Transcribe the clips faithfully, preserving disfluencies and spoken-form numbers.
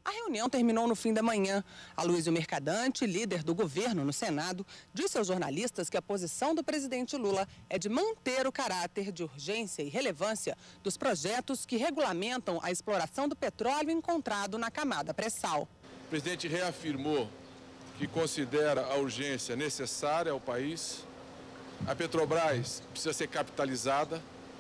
A reunião terminou no fim da manhã. Aloysio Mercadante, líder do governo no Senado, disse aos jornalistas que a posição do presidente Lula é de manter o caráter de urgência e relevância dos projetos que regulamentam a exploração do petróleo encontrado na camada pré-sal. O presidente reafirmou que considera a urgência necessária ao país. A Petrobras precisa ser capitalizada,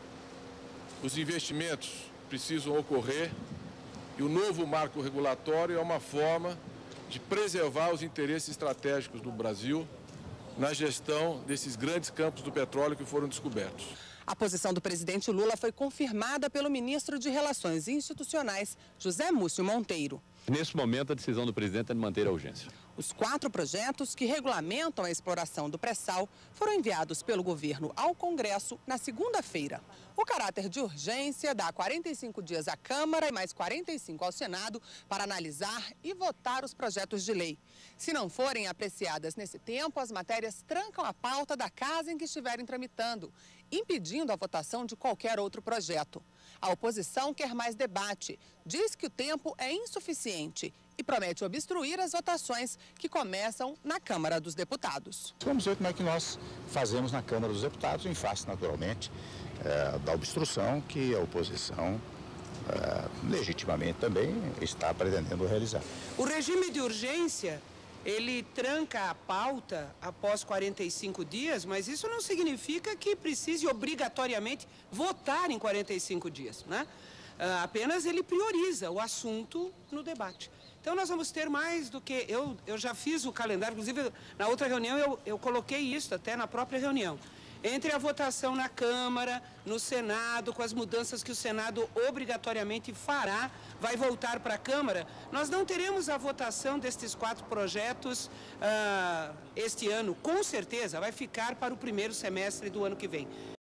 os investimentos precisam ocorrer e o novo marco regulatório é uma forma de preservar os interesses estratégicos do Brasil na gestão desses grandes campos do petróleo que foram descobertos. A posição do presidente Lula foi confirmada pelo ministro de Relações Institucionais, José Múcio Monteiro. Nesse momento, a decisão do presidente é de manter a urgência. Os quatro projetos que regulamentam a exploração do pré-sal foram enviados pelo governo ao Congresso na segunda-feira. O caráter de urgência dá quarenta e cinco dias à Câmara e mais quarenta e cinco ao Senado para analisar e votar os projetos de lei. Se não forem apreciadas nesse tempo, as matérias trancam a pauta da casa em que estiverem tramitando, impedindo a votação de qualquer outro projeto. A oposição quer mais debate, diz que o tempo é insuficiente e promete obstruir as votações que começam na Câmara dos Deputados. Vamos ver como é que nós fazemos na Câmara dos Deputados, em face, naturalmente, é, da obstrução que a oposição, é, legitimamente também, está pretendendo realizar. O regime de urgência, ele tranca a pauta após quarenta e cinco dias, mas isso não significa que precise obrigatoriamente votar em quarenta e cinco dias, né? Uh, apenas ele prioriza o assunto no debate. Então nós vamos ter mais do que... Eu, eu já fiz o calendário, inclusive na outra reunião eu, eu coloquei isso até na própria reunião. Entre a votação na Câmara, no Senado, com as mudanças que o Senado obrigatoriamente fará, vai voltar para a Câmara, nós não teremos a votação destes quatro projetos uh, este ano. Com certeza vai ficar para o primeiro semestre do ano que vem.